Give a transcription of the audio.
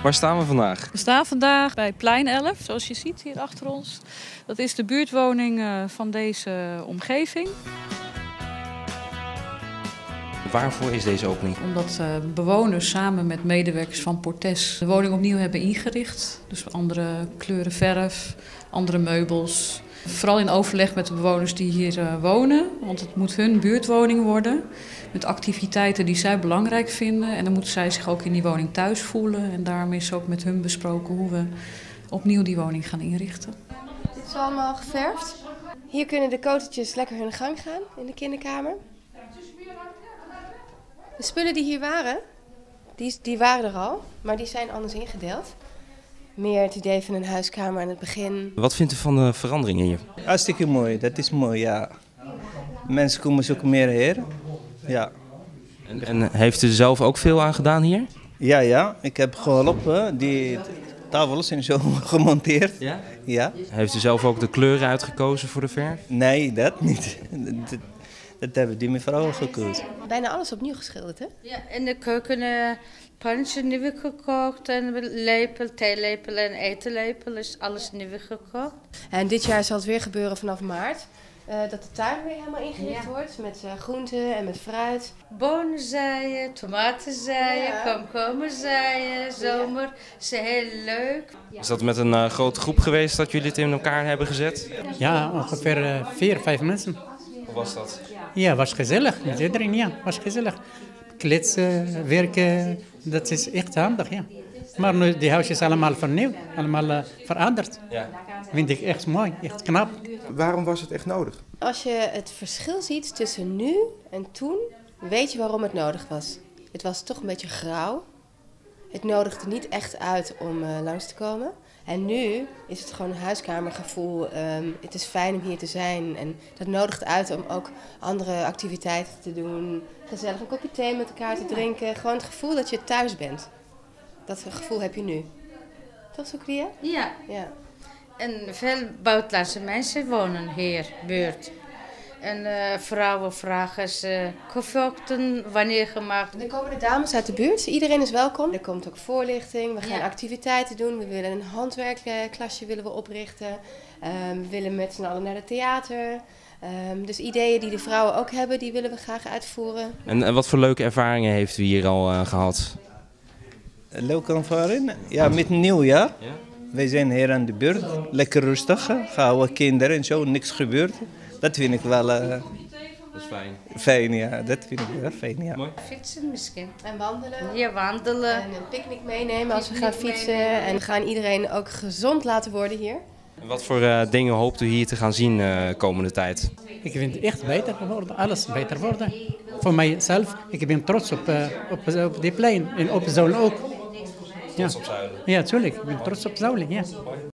Waar staan we vandaag? We staan vandaag bij Plein 11, zoals je ziet hier achter ons. Dat is de buurtwoning van deze omgeving. Waarvoor is deze opening? Omdat bewoners samen met medewerkers van Portes de woning opnieuw hebben ingericht. Dus andere kleuren verf, andere meubels. Vooral in overleg met de bewoners die hier wonen. Want het moet hun buurtwoning worden. Met activiteiten die zij belangrijk vinden. En dan moeten zij zich ook in die woning thuis voelen. En daarom is ook met hun besproken hoe we opnieuw die woning gaan inrichten. Dit is allemaal geverfd. Hier kunnen de kotertjes lekker hun gang gaan in de kinderkamer. De spullen die hier waren, die waren er al, maar die zijn anders ingedeeld. Meer het idee van een huiskamer aan het begin. Wat vindt u van de veranderingen hier? Hartstikke mooi, dat is mooi, ja. Mensen komen zoeken meer hier. Ja. En heeft u er zelf ook veel aan gedaan hier? Ja, ik heb geholpen. Die tafels zijn zo gemonteerd. Ja? Ja. Heeft u zelf ook de kleuren uitgekozen voor de verf? Nee, dat niet. Dat hebben die mevrouw gekozen. Bijna alles opnieuw geschilderd, hè? Ja, in de keuken pannetje nieuw gekookt en lepel, theelepel en etenlepel is alles nieuw gekookt. En dit jaar zal het weer gebeuren vanaf maart. Dat de tuin weer helemaal ingericht wordt met groenten en met fruit. Bonen zaaien, tomaten zaaien, komkommer zaaien, zomer. Is heel leuk. Is dat met een grote groep geweest dat jullie het in elkaar hebben gezet? Ja, ongeveer 4, 5 mensen. Hoe was dat? Ja, was gezellig met iedereen, ja, was gezellig. Kletsen, werken, dat is echt handig, ja. Maar nu, die huis is allemaal vernieuwd, allemaal veranderd. Ja. Vind ik echt mooi, echt knap. Waarom was het echt nodig? Als je het verschil ziet tussen nu en toen, weet je waarom het nodig was. Het was toch een beetje grauw. Het nodigde niet echt uit om langs te komen. En nu is het gewoon een huiskamergevoel. Het is fijn om hier te zijn. En dat nodigt uit om ook andere activiteiten te doen. Gezellig een kopje thee met elkaar te drinken. Gewoon het gevoel dat je thuis bent. Dat gevoel heb je nu. Toch, Soukria? Ja. Ja. En veel buitenlandse mensen wonen hier, buurt. En vrouwen vragen ze koffieochtend wanneer gemaakt. Er komen de dames uit de buurt. Iedereen is welkom. Er komt ook voorlichting. We gaan activiteiten doen. We willen een handwerkklasje willen we oprichten. We willen met z'n allen naar het theater. Dus ideeën die de vrouwen ook hebben, die willen we graag uitvoeren. En wat voor leuke ervaringen heeft u hier al gehad? Leuke ervaring? Ja, met nieuwjaar. Ja? Wij zijn hier aan de buurt. Lekker rustig. Gouden kinderen en zo, niks gebeurt. Dat vind ik wel Dat is fijn. fijn, ja. Dat vind ik wel fijn, ja. Mooi. Fietsen misschien. En wandelen. Ja, wandelen. En een picknick meenemen als we gaan fietsen. En we gaan iedereen ook gezond laten worden hier. En wat voor dingen hoopt u hier te gaan zien komende tijd? Ik vind het echt beter geworden, alles beter worden. Voor mijzelf, ik ben trots op die plein en op Zuilen ook. Ja, Op Zuilen. ja, tuurlijk, ik ben trots op Zuilen, ja.